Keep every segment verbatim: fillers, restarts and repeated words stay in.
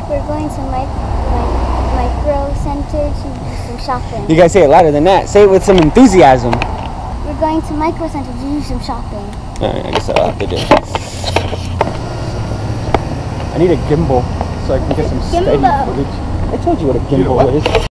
We're going to mic mic micro center to do some shopping. You gotta say it louder than that. Say it with some enthusiasm. We're going to micro center to do some shopping. Alright, I guess I'll have to do it. I need a gimbal so I can get some steady Gimbal. footage. I told you what a gimbal is.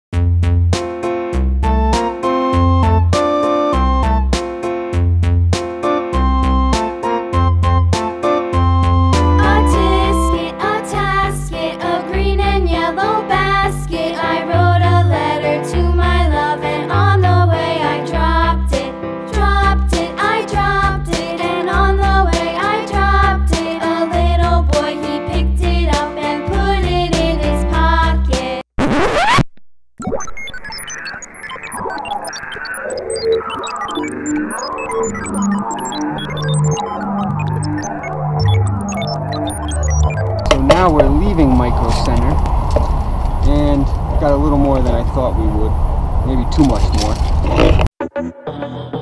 So now we're leaving Micro Center and got a little more than I thought we would. Maybe too much more.